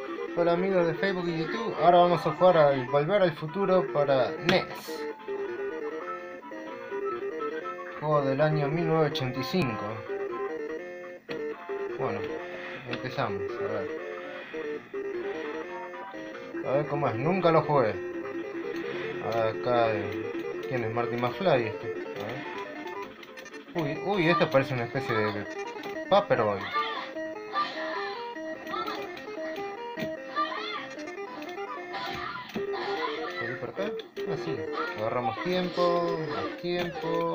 Hola amigos de Facebook y YouTube, ahora vamos a jugar al Volver al Futuro para NES. Juego del año 1985. Bueno, empezamos, a ver cómo es, nunca lo jugué. Acá, ¿quién es? Marty McFly este. A ver. Uy, esto parece una especie de Paperboy. ¿Por acá? Ah, sí. Agarramos tiempo, más tiempo.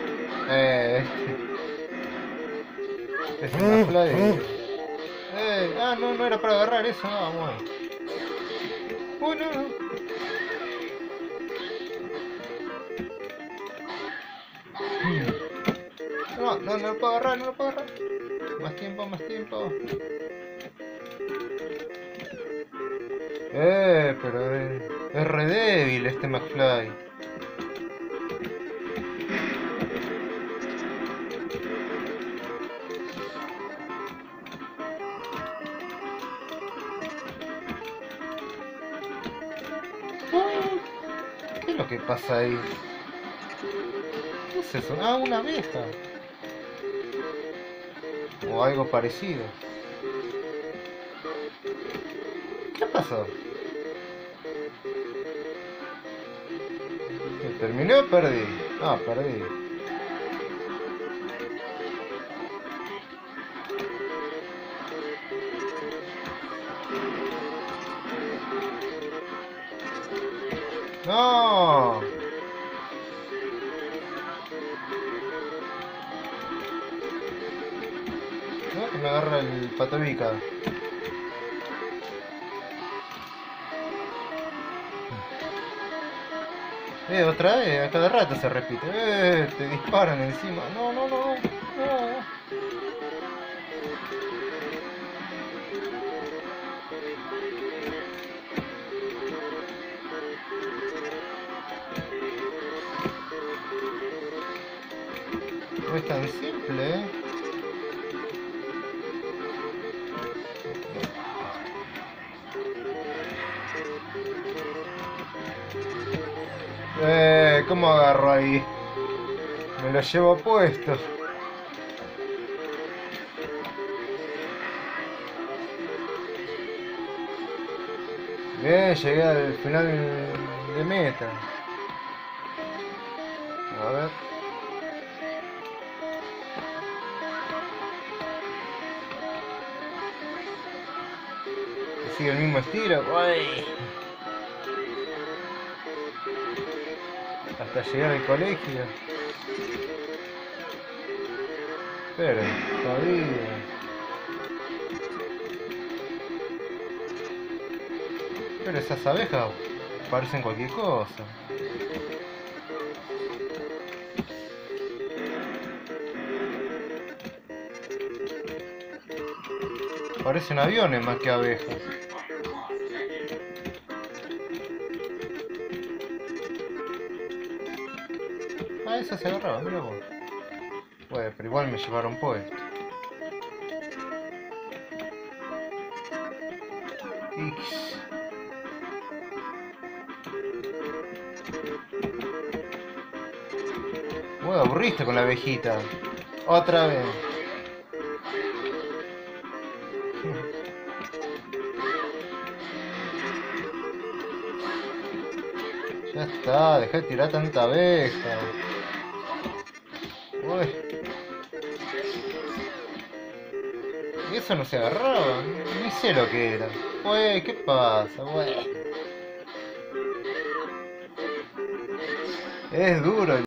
Este McFly. No era para agarrar eso, no, bueno. Uy, no. No lo puedo agarrar, no lo puedo agarrar. Más tiempo, más tiempo. Pero es re débil este McFly. ¿Qué es lo que pasa ahí? ¿Qué es eso? Ah, una abeja. O algo parecido. ¿Qué pasó? ¿Terminé o perdí? Ah, perdí. ¡No! No, que me agarra el patobica. Otra vez, a cada rato se repite. Te disparan encima. No. No es tan simple, ¿eh? ¿Cómo agarro ahí? Me lo llevo puesto. Bien, llegué al final de meta. A ver. Sigue el mismo estilo. Uy. Hasta llegar al colegio. Pero, todavía. Pero esas abejas parecen cualquier cosa. Parecen aviones más que abejas. Ah, esa se agarraba, mira vos. Bueno, pero igual me llevaron puesto. X. Muy aburriste con la abejita. Otra vez. Ya está, dejá de tirar tanta abeja. Uy. Y eso no se agarraba, ni sé lo que era. Uy, ¿qué pasa? Uy. Es duro.